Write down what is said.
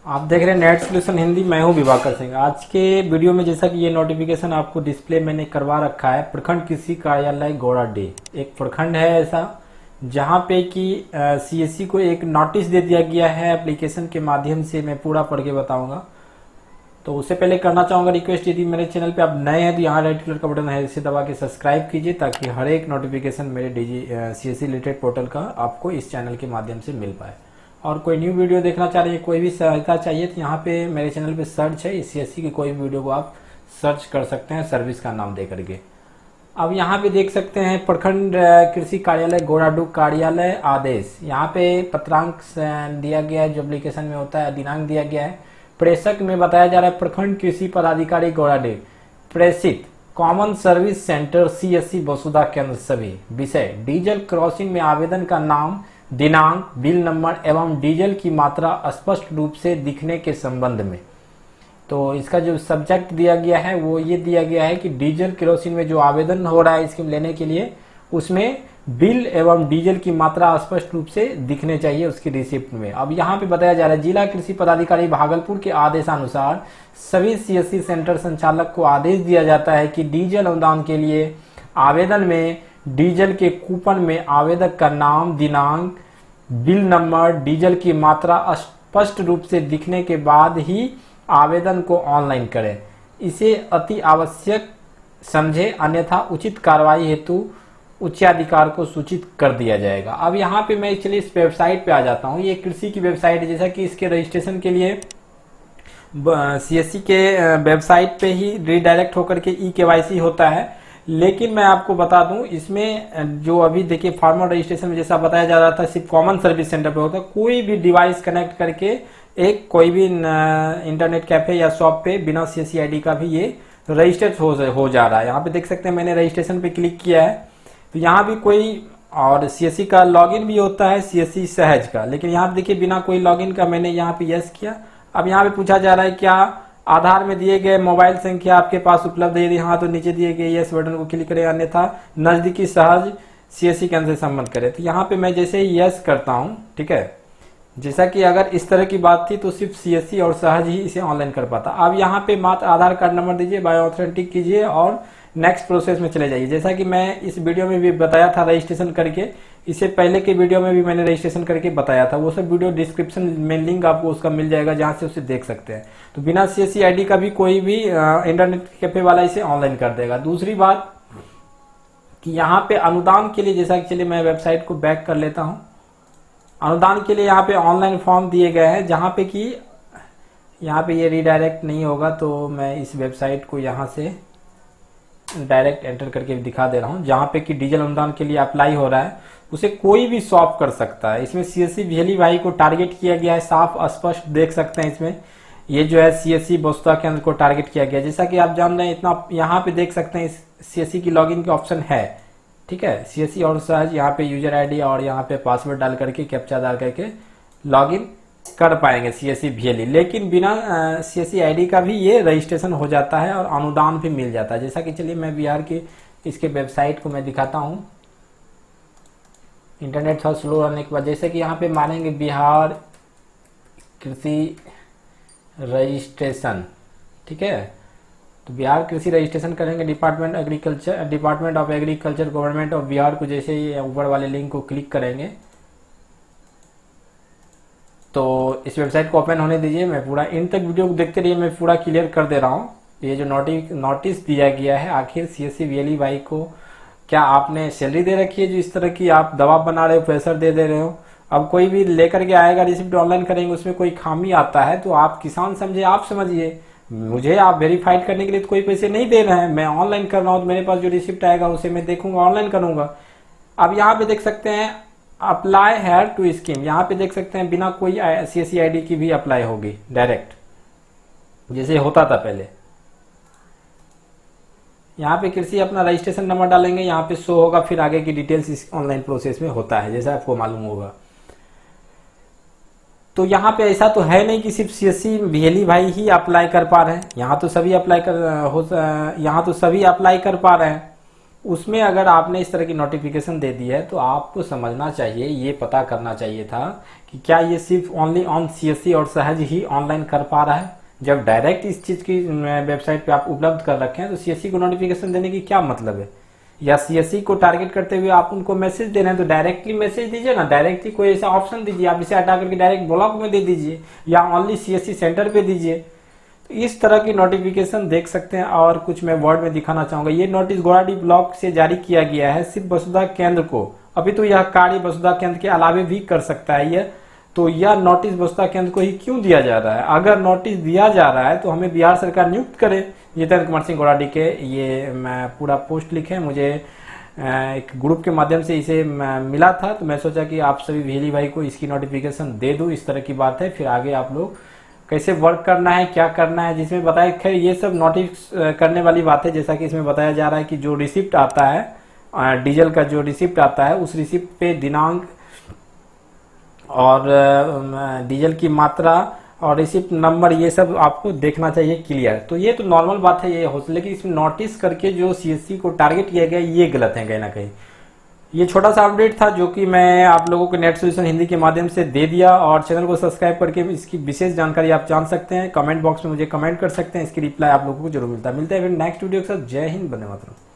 आप देख रहे हैं नेट सॉल्यूशन हिंदी। मैं हूं विभाकर सिंह। आज के वीडियो में जैसा कि ये नोटिफिकेशन आपको डिस्प्ले मैंने करवा रखा है, प्रखंड कृषि कार्यालय गौराडीह एक प्रखंड है ऐसा जहां पे कि सीएससी को एक नोटिस दे दिया गया है एप्लीकेशन के माध्यम से। मैं पूरा पढ़ के बताऊंगा। तो उससे पहले करना चाहूंगा रिक्वेस्ट, यदि मेरे चैनल पे आप नए हैं तो यहाँ रेड कलर का बटन है, इसे दबा के सब्सक्राइब कीजिए ताकि हर एक नोटिफिकेशन मेरे सीएससी रिलेटेड पोर्टल का आपको इस चैनल के माध्यम से मिल पाए। और कोई न्यू वीडियो देखना चाह रहे हैं, कोई भी सहायता चाहिए तो यहाँ पे मेरे चैनल पे सर्च है, इस सीएससी की कोई भी वीडियो को आप सर्च कर सकते हैं सर्विस का नाम दे करके। अब यहाँ पे देख सकते हैं प्रखंड कृषि कार्यालय गौराडीह कार्यालय आदेश। यहाँ पे पत्रांक दिया गया है जो एप्लीकेशन में होता है, दिनांक दिया गया है। प्रेषक में बताया जा रहा है प्रखंड कृषि पदाधिकारी गौराडीह, प्रेषित common service centre CSC Vasudha Kendra सभी। विषय डीजल क्रॉसिंग में आवेदन का नाम, दिनांक, बिल नंबर एवं डीजल की मात्रा स्पष्ट रूप से दिखने के संबंध में। तो इसका जो सब्जेक्ट दिया गया है वो ये दिया गया है कि डीजल केरोसिन में जो आवेदन हो रहा है स्कीम लेने के लिए, उसमें बिल एवं डीजल की मात्रा स्पष्ट रूप से दिखने चाहिए उसकी रिसिप्ट में। अब यहाँ पे बताया जा रहा है जिला कृषि पदाधिकारी भागलपुर के आदेशानुसार सभी सीएससी सेंटर संचालक को आदेश दिया जाता है कि डीजल अनुदान के लिए आवेदन में डीजल के कूपन में आवेदक का नाम, दिनांक, बिल नंबर, डीजल की मात्रा स्पष्ट रूप से दिखने के बाद ही आवेदन को ऑनलाइन करें। इसे अति आवश्यक समझे, अन्यथा उचित कार्रवाई हेतु उच्चाधिकार को सूचित कर दिया जाएगा। अब यहाँ पे मैं चलिए इस वेबसाइट पे आ जाता हूँ। ये कृषि की वेबसाइट है, जैसा कि इसके रजिस्ट्रेशन के लिए सीएससी के वेबसाइट पे ही रिडायरेक्ट होकर के ई-केवाईसी होता है। लेकिन मैं आपको बता दूं, इसमें जो अभी देखिए फॉर्मल रजिस्ट्रेशन में जैसा बताया जा रहा था सिर्फ कॉमन सर्विस सेंटर पे होता है। कोई भी डिवाइस कनेक्ट करके एक कोई भी इंटरनेट कैफे या शॉप पे बिना सीएससी आईडी का भी ये रजिस्टर हो जा रहा है। यहाँ पे देख सकते हैं मैंने रजिस्ट्रेशन पे क्लिक किया है तो यहाँ भी कोई और सीएससी का लॉगिन भी होता है, सीएससी सहज का। लेकिन यहाँ पे देखिए बिना कोई लॉगिन का मैंने यहाँ पे यस किया। अब यहाँ पे पूछा जा रहा है क्या आधार में दिए गए मोबाइल संख्या आपके पास उपलब्ध है? हाँ, तो नीचे दिए गए यस बटन को क्लिक करें, अन्यथा नजदीकी सहज सीएससी केंद्र से संबंध करें। तो यहाँ पे मैं जैसे यस करता हूँ, ठीक है, जैसा कि अगर इस तरह की बात थी तो सिर्फ सीएससी और सहज ही इसे ऑनलाइन कर पाता। अब यहाँ पे मात्र आधार कार्ड नंबर दीजिए, बायो ऑथेंटिक कीजिए और नेक्स्ट प्रोसेस में चले जाइए। जैसा कि मैं इस वीडियो में भी बताया था रजिस्ट्रेशन करके, इससे पहले के वीडियो में भी मैंने रजिस्ट्रेशन करके बताया था, वो सब वीडियो डिस्क्रिप्शन में लिंक आपको उसका मिल जाएगा जहां से उसे देख सकते हैं। तो बिना सीएससी आईडी का भी कोई भी इंटरनेट कैफे वाला इसे ऑनलाइन कर देगा। दूसरी बात कि यहाँ पे अनुदान के लिए, जैसा कि चलिए मैं वेबसाइट को बैक कर लेता हूँ। अनुदान के लिए यहाँ पे ऑनलाइन फॉर्म दिए गए हैं, जहां पे कि यहाँ पे ये रिडायरेक्ट नहीं होगा तो मैं इस वेबसाइट को यहाँ से डायरेक्ट एंटर करके दिखा दे रहा हूं। जहां पे कि डीजल अनुदान के लिए अप्लाई हो रहा है उसे कोई भी शॉप कर सकता है। इसमें सीएससी भेली भाई को टारगेट किया गया है, साफ स्पष्ट देख सकते हैं। इसमें ये जो है सीएससी वसुधा केंद्र को टारगेट किया गया है। जैसा कि आप जान रहे हैं, इतना यहाँ पे देख सकते हैं सीएससी की लॉगिन के ऑप्शन है, ठीक है। सीएससी और सहज यहाँ पे यूजर आईडी और यहाँ पे पासवर्ड डाल करके कैप्चा डाल करके लॉगिन कर पाएंगे सीएससी भेली। लेकिन बिना सीएससी आईडी का भी ये रजिस्ट्रेशन हो जाता है और अनुदान भी मिल जाता है। जैसा कि चलिए मैं बिहार की इसके वेबसाइट को मैं दिखाता हूँ। इंटरनेट थोड़ा स्लो रहने के बाद, जैसे कि यहाँ पे मानेंगे बिहार कृषि रजिस्ट्रेशन, ठीक है। तो बिहार कृषि रजिस्ट्रेशन करेंगे, department of agriculture government of Bihar को जैसे ही ऊपर वाले लिंक को क्लिक करेंगे तो इस वेबसाइट को ओपन होने दीजिए। मैं पूरा इन तक वीडियो को देखते रहिए, मैं पूरा क्लियर कर दे रहा हूँ। ये जो नोटिस दिया गया है, आखिर सीएससी वीएलई भाई को क्या आपने सैलरी दे रखी है जो इस तरह की आप दबाव बना रहे हो, प्रेशर दे रहे हो? अब कोई भी लेकर के आएगा, रिसिप्ट ऑनलाइन करेंगे, उसमें कोई खामी आता है तो आप किसान समझे, आप समझिए। मुझे आप वेरीफाइड करने के लिए तो कोई पैसे नहीं दे रहे हैं, मैं ऑनलाइन कर रहा हूँ तो मेरे पास जो रिसिप्ट आएगा उसे मैं देखूंगा, ऑनलाइन करूंगा। अब यहाँ पे देख सकते हैं अप्लाई हेयर टू स्कीम, यहाँ पे देख सकते हैं बिना कोई सीएससी आईडी की भी अप्लाई होगी डायरेक्ट, जैसे होता था पहले। यहाँ पे कृषि अपना रजिस्ट्रेशन नंबर डालेंगे, यहाँ पे शो होगा, फिर आगे की डिटेल्स इस ऑनलाइन प्रोसेस में होता है, जैसा आपको मालूम होगा। तो यहाँ पे ऐसा तो है नहीं कि सिर्फ सीएससी भेली भाई ही अप्लाई कर पा रहे हैं, यहाँ तो सभी अप्लाई कर पा रहे हैं। उसमें अगर आपने इस तरह की नोटिफिकेशन दे दी है तो आपको समझना चाहिए, ये पता करना चाहिए था कि क्या ये सिर्फ ओनली ऑन सीएससी और सहज ही ऑनलाइन कर पा रहा है। जब डायरेक्ट इस चीज की वेबसाइट पे आप उपलब्ध कर रखे हैं तो सीएससी को नोटिफिकेशन देने की क्या मतलब है, या सीएससी को टारगेट करते हुए आप उनको मैसेज दे रहे हैं तो डायरेक्टली मैसेज दीजिए ना, डायरेक्टली कोई ऐसा ऑप्शन दीजिए, आप इसे हटा करके डायरेक्ट ब्लॉक में दे दीजिए या ओनली सीएससी सेंटर पे दीजिए। तो इस तरह की नोटिफिकेशन देख सकते हैं। और कुछ मैं वर्ड में दिखाना चाहूंगा, ये नोटिस गोराडी ब्लॉक से जारी किया गया है सिर्फ वसुधा केंद्र को। अभी तो यह कार्य वसुधा केंद्र के अलावे भी कर सकता है यह, तो यह नोटिस वसुधा केंद्र को ही क्यों दिया जा रहा है। अगर नोटिस दिया जा रहा है तो हमें बिहार सरकार नियुक्त करे। जितेंद्र कुमार सिंह गोराडी के ये मैं पूरा पोस्ट लिखे, मुझे एक ग्रुप के माध्यम से इसे मिला था, तो मैं सोचा कि आप सभी भेली भाई को इसकी नोटिफिकेशन दे दूं। इस तरह की बात है, फिर आगे आप लोग कैसे वर्क करना है, क्या करना है, जिसमें बताया। खैर ये सब नोटिस करने वाली बात है, जैसा कि इसमें बताया जा रहा है कि जो रिसिप्ट आता है डीजल का, जो रिसिप्ट आता है उस रिसिप्ट पे दिनांक और डीजल की मात्रा और रिसिप्ट नंबर ये सब आपको देखना चाहिए क्लियर। तो ये तो नॉर्मल बात है, ये हो, लेकिन इसमें नोटिस करके जो सीएससी को टारगेट किया गया ये गलत है कहीं ना कहीं। ये छोटा सा अपडेट था जो कि मैं आप लोगों को नेट सॉल्यूशन हिंदी के माध्यम से दे दिया। और चैनल को सब्सक्राइब करके इसकी विशेष जानकारी आप जान सकते हैं। कमेंट बॉक्स में मुझे कमेंट कर सकते हैं, इसकी रिप्लाई आप लोगों को जरूर मिलता है। मिलते हैं फिर नेक्स्ट वीडियो के साथ। जय हिंद, वंदे मातरम।